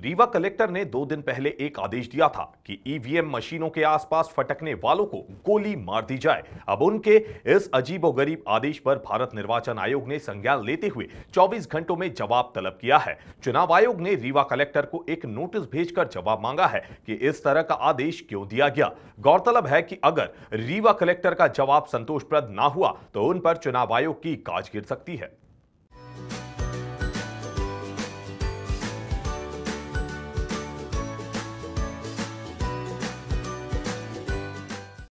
Rewa collector ने 2 दिन पहले एक आदेश दिया था कि ईवीएम मशीनों के आसपास फटकने वालों को गोली मार दी जाए। अब उनके इस अजीबोगरीब आदेश पर भारत निर्वाचन आयोग ने संज्ञान लेते हुए 24 घंटों में जवाब तलब किया है। चुनाव आयोग ने रीवा कलेक्टर को एक नोटिस भेजकर जवाब मांगा है कि इस तरह का आदेश क्यों दिया गया। गौरतलब है कि अगर रीवा कलेक्टर का जवाब संतोषप्रद ना हुआ तो उन पर चुनाव आयोग की गाज गिर सकती है।